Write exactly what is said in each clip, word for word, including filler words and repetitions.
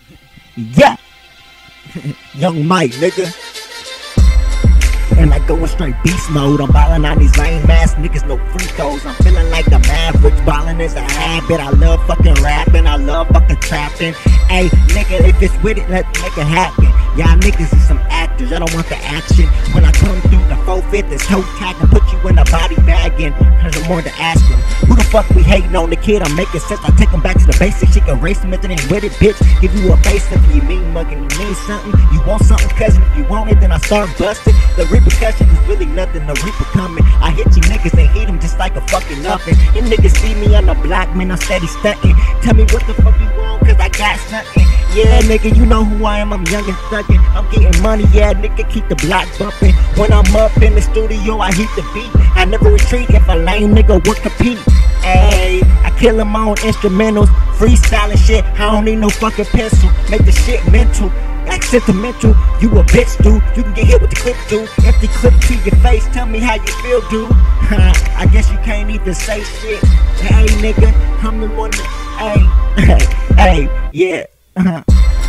Yeah, Young Mike, nigga. And I going straight beast mode. I'm ballin' on these lame ass niggas, no free throws. I'm feeling like the Mavericks. Ballin' is a habit. I love fucking rapping. I love fucking trapping. Hey, nigga, if it's with it, let's make it happen. Y'all niggas is some actors. I don't want the action. When I come through the four fifth, it's toe tag and put you in a body bag. And there's more to ask him. Who the fuck we hating on the kid? I'm making sense. I take him back to the basics. She can race him if it ain't with it, bitch. Give you a face if you mean mugging. You mean something. You want something, cousin. If you want it, then I start busting. The repercussion is really nothing. The reaper coming. I hit you niggas and hit them just like a fucking nothing. You niggas see me on the block, man. I'm steady stunting. Tell me what the fuck you want, cause I got something. Yeah, nigga, you know who I am. I'm young and thuggin'. I'm getting money, yeah, nigga. Keep the block bumping. When I'm up in the studio, I hit the beat. I never retreat if a lame nigga would compete. Ayy, I kill him on instrumentals, freestyling shit. I don't need no fucking pencil. Make the shit mental. Like sentimental, you a bitch, dude. You can get hit with the clip, dude. Empty clip to your face, tell me how you feel, dude. I guess you can't even say shit. Hey, nigga, I'm the one that, hey, hey, yeah. Uh-huh.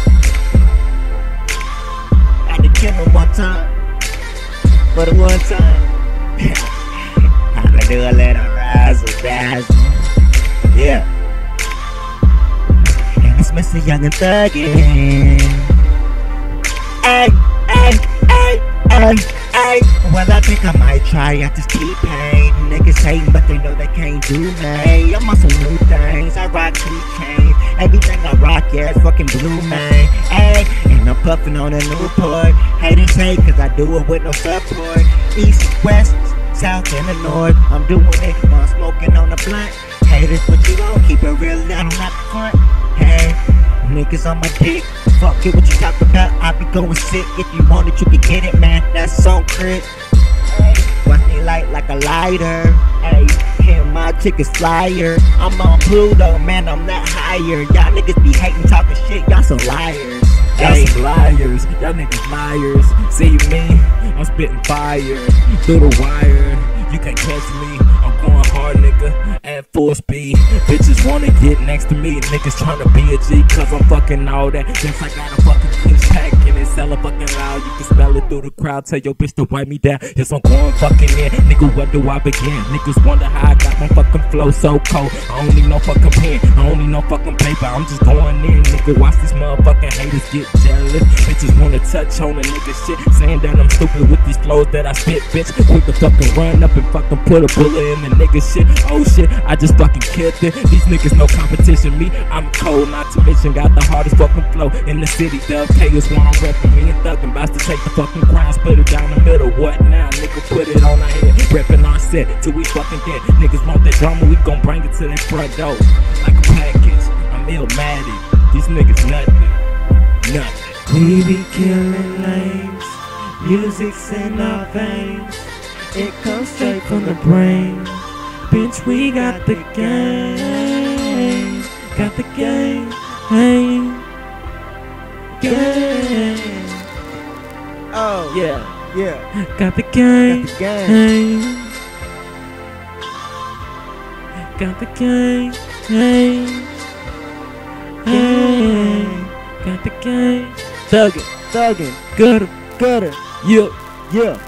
I had to kill him one time, for the one time. Had to do a little razzle dazzle, yeah. And it's Mister Young and Thuggin'. Ay, ay, ay, ay, ay. Well, I think I might try out this T-Pain. Niggas hating, but they know they can't do me. I'm on some new things. I rock two chains. Everything I rock, yeah, it's fucking blue, man. Ay, and I'm puffing on a Newport. Haters hate, cause I do it with no support. East, west, south, and the north. I'm doing it while I'm smoking on the blunt. Haters, but you gon' keep it real down on the front. Hey, niggas on my dick. Fuck it, what you talk about? I be going sick. If you want it, you can get it, man. That's so crit. Hey, watch me light like a lighter. Hey, him my chick is flyer. I'm on Pluto, man. I'm not higher. Y'all niggas be hating, talking shit. Y'all some liars. Y'all hey. some liars. Y'all niggas liars. See me? I'm spitting fire through the wire. You can't catch me. I'm going hard, nigga, at full speed. Bitches wanna get next to me. Niggas tryna be a G, cause I'm fucking all that. Since I got a fucking push pack and it's hella fucking loud. You can smell it through the crowd. Tell your bitch to wipe me down. Yes, I'm going fucking in. Nigga, where do I begin? Niggas wonder how I got my fucking flow so cold. I don't need no fucking pen. I don't need no fucking paper. I'm just going in, nigga. Watch these motherfucking haters get jealous. Bitches wanna touch on a nigga shit, saying that I'm stupid with these flows that I spit, bitch. Quick to fucking run up and fucking put a bullet in the nigga shit. Oh shit, I just fucking killed it. These niggas no competition. Me, I'm cold, not to mention got the hardest fucking flow in the city. Dub K is one I'm reppin'. Me and Thuggin' bout to take the fucking crown, split it down the middle. What now, nigga? Put it on our head, reppin' our set till we fucking dead. Niggas want that drama, we gon' bring it to that front door like a package. I'm Illmatic. These niggas nothing, nothing. We be killing lanes, music's in our veins. It comes straight from the brain. Bitch, we got the game. Got the game. Hey. Game. Oh, yeah, yeah. Got the game. Got the game. Hey. Got the game. Hey. Hey. Got the game. Thuggin', thuggin', Gutter. gutter, Yeah. yeah.